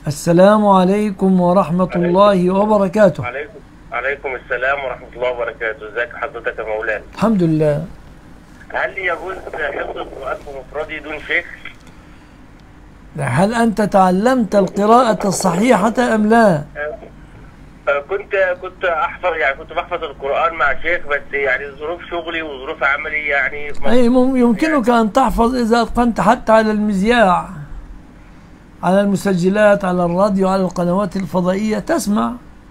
السلام عليكم ورحمة عليكم الله وبركاته. عليكم عليكم السلام ورحمة الله وبركاته. ازيك حضرتك يا مولانا؟ الحمد لله. هل يجوز حفظ القرآن بمفردي دون شيخ؟ هل أنت تعلمت القراءة الصحيحة أم لا؟ كنت احفظ، يعني كنت بحفظ القرآن مع شيخ، بس يعني ظروف شغلي وظروف عملي يعني أي يمكنك أن تحفظ إذا أتقنت حتى على المذياع، على المسجلات، على الراديو، على القنوات الفضائية تسمع.